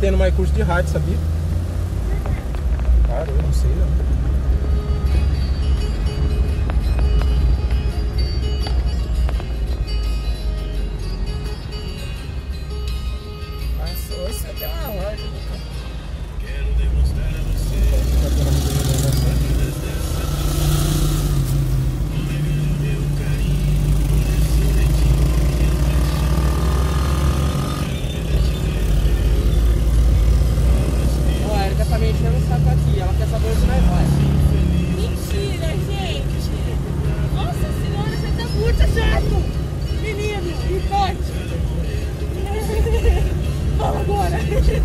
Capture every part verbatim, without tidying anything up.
tendo mais curso de rádio, sabia? Claro, eu não sei não. Passou, você deu uma loja. Quero demonstrar a você o meu carinho, Ó, a Erika tá me enchendo o saco aqui. Ela quer saber onde nós vai. Mentira, gente! Nossa senhora, você tá muito chato! Menino, me conte! Fala agora!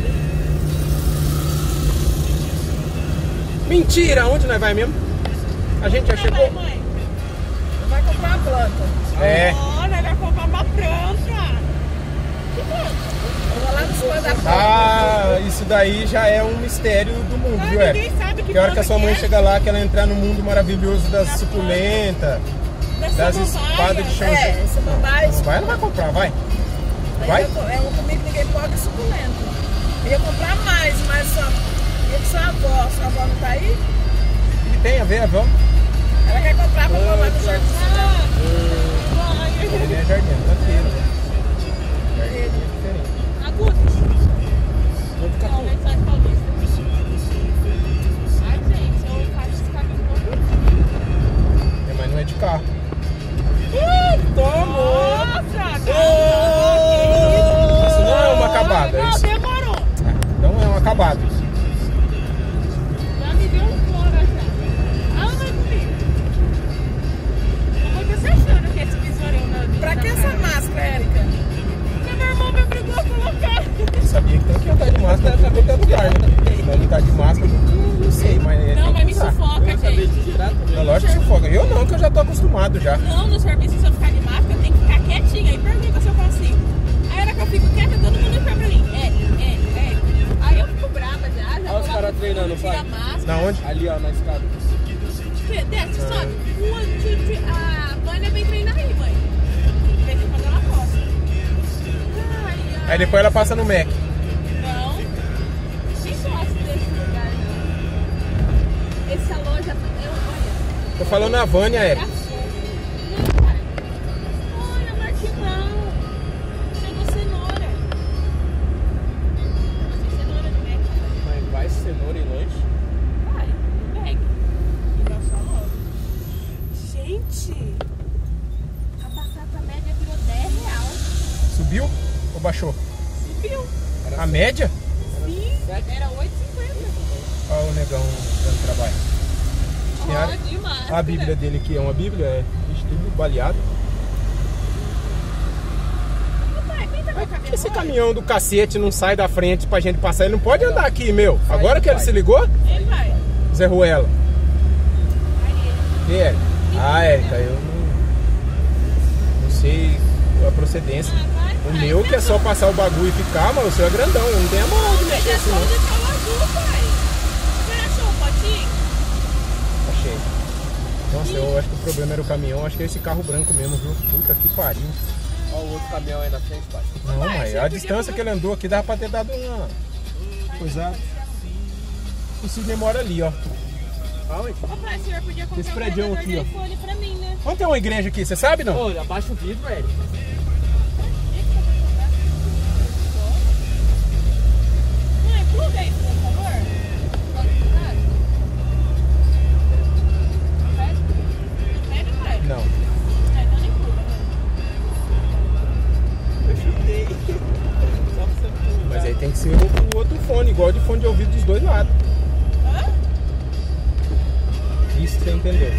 Mentira! Onde nós vai mesmo? A gente já chegou? Vai, mãe! Vai comprar uma planta. É. Oh, nós vamos comprar uma planta! Que planta? Eu vou lá no cima da planta. Ah, isso daí já é um mistério do mundo, Ah, viu, ninguém Érica? sabe que Que hora que a sua planta mãe que é. chega lá, que ela entrar no mundo maravilhoso das Das suculentas, Das das samambaias. espadas de chão. É, esse samambaia. Não vai, não vai comprar, vai. Vai? É uma comida que ninguém pode suculento. Eu ia comprar mais, mas só. Ia com sua avó. Sua avó não tá aí? O que tem a ver, vamos? Ela quer comprar pra tomar no jardim. Vai. Ele é jardim, tá feiro. Jardim é diferente. Agudo. Vou ficar Não, com... mensagem paulista. Ai, gente, eu faço esse caminho todo. É, mas não é de carro. Nossa, cara. Isso não é uma acabada. Não, Isso... demorou. Não é um acabado. Já me deu um fora já. Ah, vai comigo. Como é que você achando que esse besourão na... Pra que essa máscara, Érica? Porque meu irmão me obrigou a colocar. Eu sabia que tem que andar de máscara pra qualquer lugar, né? Mas ele tá de máscara, eu não sei, mas... ele Não, tem mas que me usar. sufoca, gente. É lógico que sufoca. Eu não, que eu já tô acostumado já. Não, no serviço, se eu ficar de máscara, eu tenho que ficar quietinha. Aí pergunta se eu consigo. Aí, a hora que eu fico quieta, todo mundo fala pra mim. É, é, é. Aí eu fico brava já. já Olha os vou lá caras pro treinando, fundo, tira pai. a máscara. Na onde? Ali, ó, na escada. Fê, Desce, sobe. One, two, three. A Vânia vem treinar aí, mãe. De vez em quando ela posta. Ai, ai. Aí depois ela passa no Mac. Não. Nem gosto desse lugar, não. Essa loja, eu, olha. Tô falando na Vânia, Era Érica. fogo. Não, pai. Olha, Martinão. Chegou cenoura. Tem cenoura no Mac. Mas vai cenoura e lanche? Vai, no Mac. E não só logo. Gente, a batata média virou dez real. Subiu ou baixou? Subiu. A média? Sim, era oito e cinquenta. Olha o negão dando trabalho. Tem a- Ó, demais. A Bíblia dele aqui é uma Bíblia, é vixe, tudo baleado. Pai, quem tá com a Por que cabeça? esse caminhão do cacete não sai da frente pra gente passar? Ele não pode andar aqui, meu. Agora que ele vai. se ligou, Ele vai. Zé Ruela. Aí ele. E Érica? Ah, Érica, eu não, não sei a procedência. Ah, vai, O vai. meu que é só passar o bagulho e ficar, mas o seu é grandão, eu não tenho a moral de Mas mexer é assim só não. de tchau azul, pai. Você achou o potinho? Achei. Nossa, eu acho que o problema era o caminhão, acho que é esse carro branco mesmo, viu? Puta que pariu. Olha o outro caminhão aí na frente, pai. Não, Pai, mas você a podia distância que ele andou aqui dava pra ter dado uma coisa. O Sidney mora ali, ó. Aonde? Ô, pai, o senhor podia comprar Esse um prédio carregador aqui, de ó. iPhone pra mim, né? Onde tem uma igreja aqui, você sabe não? Ô, abaixa o vidro, velho. Mãe, pluga aí, por favor. Pode plugar? Pede? Pede, pai? Não. Ah, então nem pluga, né? Eu chutei. Só pra você não. Mas aí tem que ser o, o outro fone, igual de fone de ouvido dos dois lados. Hã? Isso que você entendeu.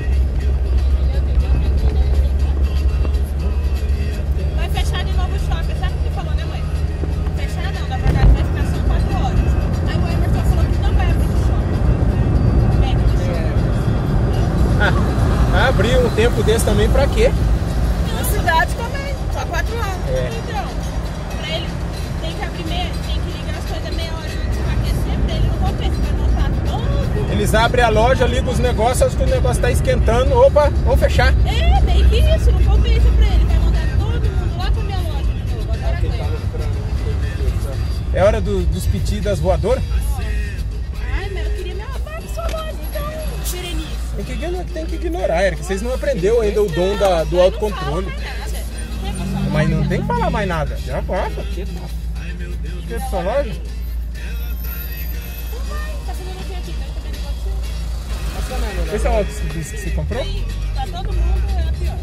Vai fechar de novo o shopping, sabe o que falou, né, mãe? Fechar não, na verdade vai ficar só quatro horas. Aí o Emerson falou que não vai abrir o shopping. Pega do shopping. Ah, abrir um tempo desse também pra quê? Na cidade também, só quatro anos. É. Então, pra ele tem que abrir meia, tem que ligar as coisas meia hora antes pra aquecer, pra ele não romper, se vai notar todo. Eles abrem a loja ali dos negócios, acho que o negócio tá esquentando. Opa, vamos fechar. É, meio que isso, não compensa pra ele. Vai mandar todo mundo lá pra minha loja de novo. Agora Quem aguenta. tava procurando um produto desse, ó. É hora do, dos piti das voadoras? Ai, mas eu queria me arrumar pra sua loja, então, Berenice. Tem que, ignorar, tem que ignorar, Eric. Vocês não aprenderam ainda o dom da, do autocontrole. Mas não tem que falar mais nada. Já passa. Que é da sua loja? Tá fazendo o que aqui? Tá fazendo você? Esse é o óculos que você comprou? Pra todo mundo é a pior.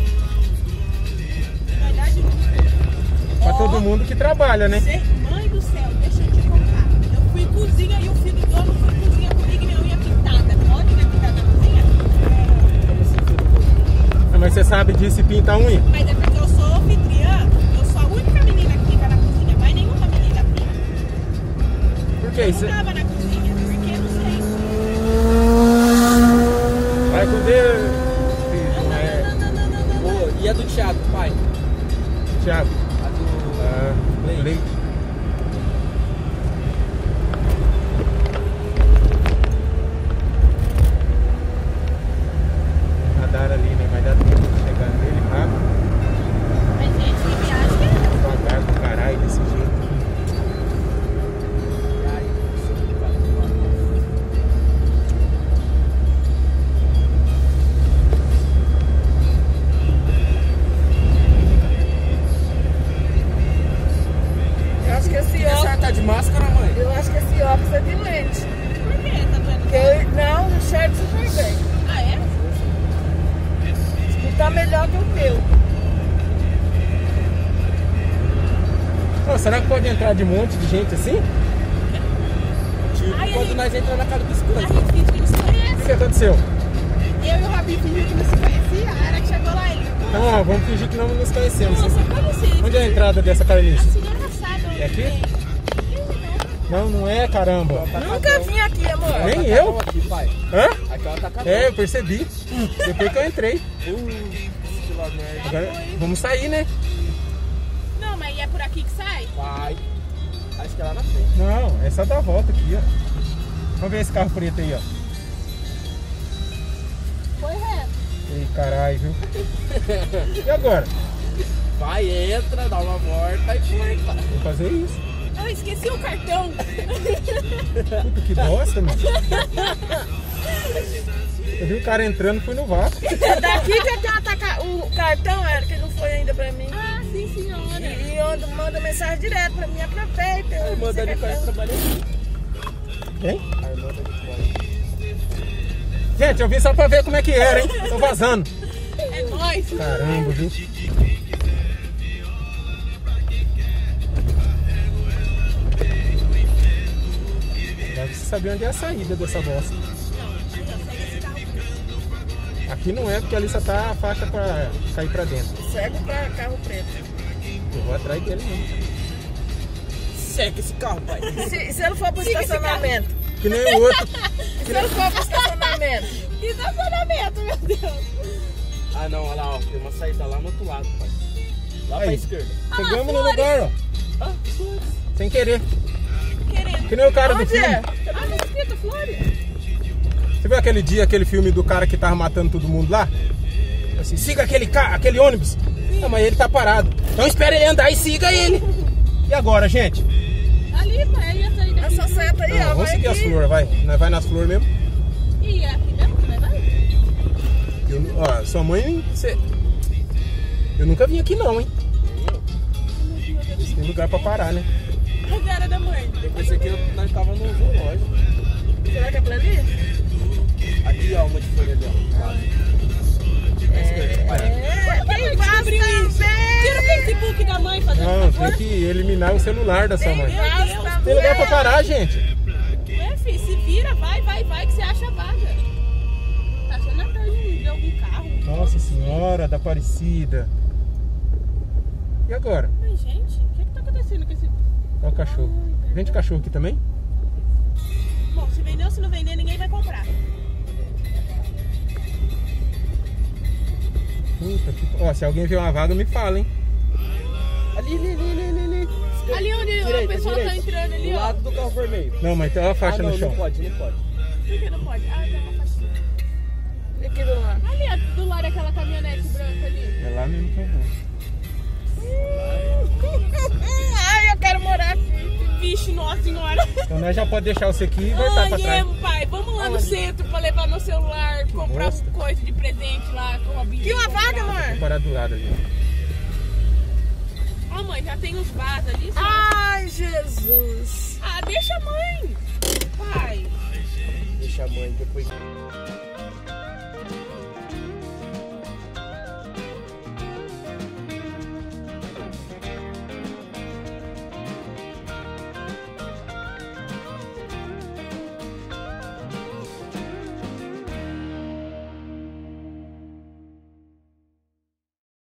Vai dar de novo. Pra todo mundo que trabalha, né? Mãe do céu, deixa eu te contar. Eu fui em cozinha e o filho do dono foi em cozinha comigo e minha unha pintada. Pode minha pintada na cozinha? Mas você sabe disso e pinta a unha? Mas é porque eu sou anfitriã. Eu sou a única menina que fica na cozinha. Mas nenhuma menina fica. Por que Eu isso? não tava na cozinha, porque eu não sei. Vai com Deus. Não, É, não, não, não, não, não, não. Ô, e a do Thiago, pai? Thiago. A do... Ah, Leite. leite. Radar ali, né? Vai dar tempo de chegar nele rápido. Mas, gente, que viagem que é essa? Devagar do caralho, desse jeito. Ai, Eu acho que esse a senhora óculos. tá de máscara, mãe? Eu acho que esse óculos é de lente. Por quê? Tá doendo? Porque eu, não, enxerga super bem. Ah, é? E tá melhor que o meu. Oh, será que pode entrar de monte de gente assim? Tipo, Ai, quando ai. nós entramos na casa dos A coisas. gente finge que não se O conhece. que aconteceu? Eu e o Robinho fingiu que não se conhecia. A hora que chegou lá, ele... Então, ó, vamos fingir que não nos conhecemos. Nossa, como assim? Onde é a entrada dessa carniça? A senhora sabe. É aqui? Não, não é, caramba. Nunca vim aqui, amor. Nem Ela tá eu. aqui, pai. Hã? Aqui ela tá com a É, eu percebi. Depois que eu entrei. Uh, que lá merda. Agora, vamos sair, né? Não, mas é por aqui que sai? Vai. Acho que é lá na frente. Não, é só dar a volta aqui, ó. Vamos ver esse carro preto aí, ó. Foi reto. Ei, caralho, viu? E agora? Vai, entra, dá uma volta e foi. Vou fazer isso. Eu esqueci o cartão. Puta que bosta, mano. Eu vi o cara entrando, fui no vácuo. É daqui que eu tenho atacar o cartão, era que não foi ainda pra mim. Ah, sim, senhora. E eu mando mensagem direto pra mim, aproveita. A irmã da Nicole trabalha aqui. Quem? A irmã da Nicole. Gente, eu vim só pra ver como é que era, hein? Tô vazando. É nóis. Caramba, viu? Agora você saber onde é a saída dessa bosta. Aqui não é, porque ali só tá a faixa pra sair pra dentro. Segue pra carro preto. Eu vou atrás dele mesmo. Segue esse carro, pai. Se, se ele for pro estacionamento. Que nem o outro. Se ele for pro estacionamento. Que estacionamento, meu Deus. Ah, não, olha lá, ó. Tem uma saída lá no outro lado, pai. Lá pra Aí. esquerda. Chegamos no lugar, ó. Ah, flores. Sem querer. Querendo. Que nem o cara do Onde filme. é? Ah, tá escrito Flores. Você viu aquele dia, aquele filme do cara que tava matando todo mundo lá? Assim, siga aquele carro, aquele ônibus. Não, mas ele tá parado. Então espere ele andar e siga ele. E agora, gente? Ali, pai, aí a saída aqui. Essa seta aí, Não, ó. vamos Vai seguir as aqui. flores, vai. Nós vai nas flores mesmo. E é aqui mesmo que vai vai? Eu, não- ó, sua mãe, você... Eu nunca vim aqui não, hein? Tem lugar pra parar, né? A cara da mãe. Eu pensei que nós tava no zoológico. Será que é pra ali? Aqui, ó, uma de folha ali, ó. Pra esquerda, pai. É, quem vai Abriu isso. Tira o Facebook da mãe, fazendo Não, favor. tem que eliminar o celular da sua mãe. Meu Deus. Tem lugar pra parar, gente. Ué, filho, se vira, vai, vai, vai, que você acha vaga. Tá achando atrás de de algum carro. Nossa senhora da Aparecida. E agora? Ai, gente, o que que tá acontecendo com esse... Olha o cachorro. Vende cachorro aqui também? Bom, se vender ou se não vender, ninguém vai comprar. Puta que... Ó, se alguém vê uma vaga, me fala, hein? Ali, ali, ali, ali, ali, ali. Ali onde o Direita, pessoal tá direita. entrando ali, Do ó. lado do carro vermelho. Não, mas tem uma faixa Ah, não, no chão. não pode, não pode. Por que não pode? Ah, tem uma faixinha. aqui do lado. Ali, ó, do lado daquela caminhonete branca ali. É lá mesmo que eu vou. Ai, eu quero morar aqui. Então nós já pode deixar você aqui e voltar Ai, pra trás. é, pai, vamos lá no centro pra levar meu celular, comprar bosta. um coisa de presente lá com a Bíblia. E uma vaga, amor? Vou parar do lado ali. Ó, mãe, já tem os vasos ali. só- Ai, Jesus. Ah, deixa a mãe. Pai. Deixa a mãe depois.